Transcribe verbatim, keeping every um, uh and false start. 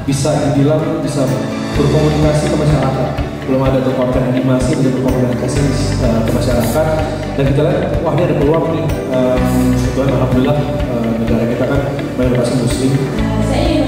bisa dibilang bisa berkomunikasi ke masyarakat. Belum ada tuh konten animasi bisa berkomunikasi uh, ke masyarakat, dan kita lihat wah ini ada peluang nih. Um, Alhamdulillah uh, negara kita kan mayoritas muslim. Saya